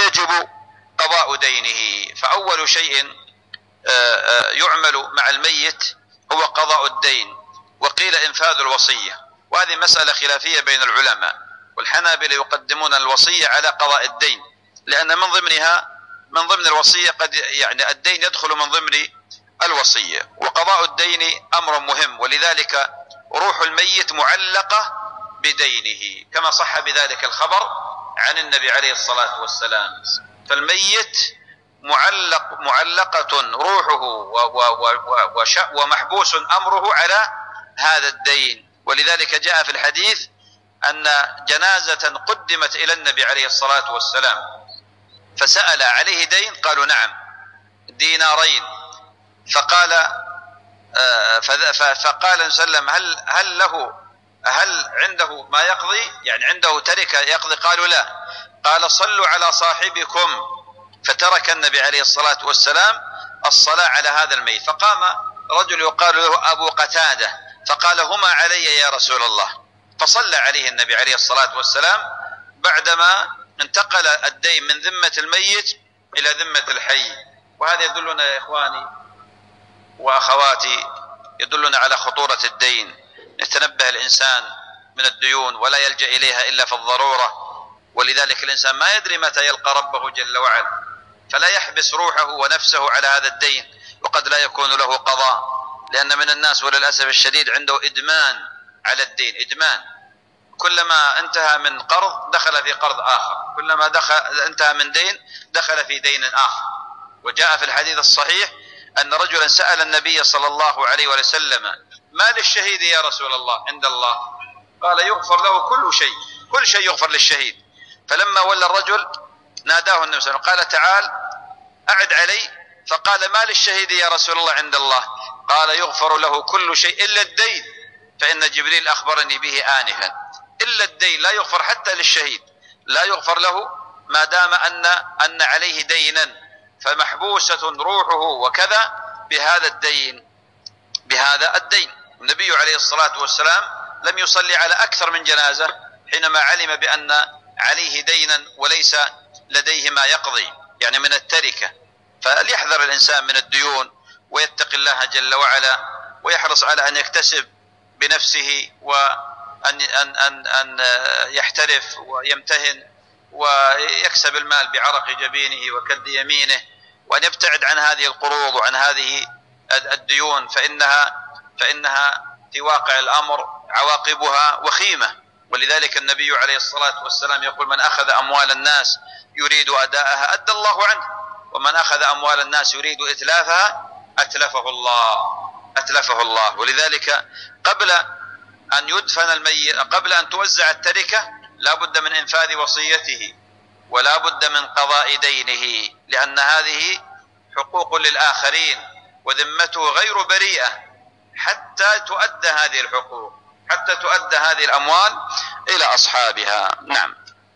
يجب قضاء دينه. فأول شيء يعمل مع الميت هو قضاء الدين، وقيل إنفاذ الوصية، وهذه مسألة خلافية بين العلماء، والحنابلة يقدمون الوصية على قضاء الدين، لأن من ضمن الوصية قد يعني الدين يدخل من ضمن الوصية، وقضاء الدين أمر مهم، ولذلك روح الميت معلقة بدينه كما صح بذلك الخبر عن النبي عليه الصلاة والسلام. فالميت معلقة روحه ومحبوس أمره على هذا الدين. ولذلك جاء في الحديث أن جنازة قدمت إلى النبي عليه الصلاة والسلام فسأل عليه دين، قالوا نعم 2 دينارين، فقال وسلم هل عنده ما يقضي، يعني عنده تركة يقضي؟ قالوا لا. قال صلوا على صاحبكم، فترك النبي عليه الصلاة والسلام الصلاة على هذا الميت. فقام رجل يقال له أبو قتادة فقال هما علي يا رسول الله، فصلى عليه النبي عليه الصلاة والسلام بعدما انتقل الدين من ذمة الميت إلى ذمة الحي. وهذا يدلنا يا إخواني وأخواتي، يدلنا على خطورة الدين. يتنبه الإنسان من الديون ولا يلجأ إليها إلا في الضرورة، ولذلك الإنسان ما يدري متى يلقى ربه جل وعلا، فلا يحبس روحه ونفسه على هذا الدين، وقد لا يكون له قضاء، لأن من الناس وللأسف الشديد عنده إدمان على الدين، إدمان، كلما انتهى من قرض دخل في قرض آخر، كلما انتهى من دين دخل في دين آخر. وجاء في الحديث الصحيح أن رجلا سأل النبي صلى الله عليه وسلم ما للشهيد يا رسول الله عند الله؟ قال يغفر له كل شيء، كل شيء يغفر للشهيد. فلما ولى الرجل ناداه النبي صلى الله عليه وسلم قال تعال أعد علي، فقال ما للشهيد يا رسول الله عند الله؟ قال يغفر له كل شيء إلا الدين، فإن جبريل أخبرني به آنفا. إلا الدين لا يغفر حتى للشهيد، لا يغفر له ما دام أن عليه دينا، فمحبوسة روحه وكذا بهذا الدين. النبي عليه الصلاة والسلام لم يصلي على أكثر من جنازة حينما علم بأن عليه دينا وليس لديه ما يقضي، يعني من التركة. فليحذر الإنسان من الديون ويتقي الله جل وعلا، ويحرص على أن يكتسب بنفسه، وأن أن يحترف ويمتهن ويكسب المال بعرق جبينه وكد يمينه، وأن يبتعد عن هذه القروض وعن هذه الديون، فإنها في واقع الأمر عواقبها وخيمة. ولذلك النبي عليه الصلاة والسلام يقول من أخذ أموال الناس يريد أداءها أدى الله عنه، ومن أخذ أموال الناس يريد إتلافها أتلفه الله. ولذلك قبل أن يدفن الميت، قبل أن توزع التركة، لا بد من إنفاذ وصيته، ولا بد من قضاء دينه، لأن هذه حقوق للآخرين، وذمته غير بريئة حتى تؤدى هذه الحقوق، حتى تؤدى هذه الأموال إلى أصحابها. نعم.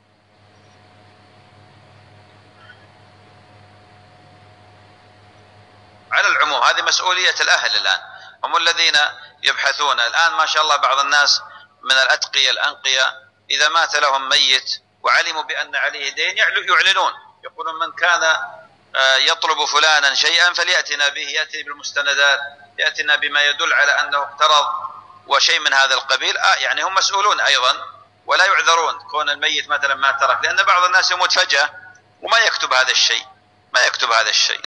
على العموم هذه مسؤولية الأهل الآن، هم الذين يبحثون الآن. ما شاء الله بعض الناس من الأتقياء الأنقياء إذا مات لهم ميت وعلموا بأن عليه دين يعلنون، يقولون من كان يطلب فلانا شيئا فليأتنا به، يأتي بالمستندات، يأتينا بما يدل على أنه اقترض وشيء من هذا القبيل. يعني هم مسؤولون أيضا، ولا يعذرون كون الميت مثلا ما ترك، لأن بعض الناس يموت فجأة وما يكتب هذا الشيء،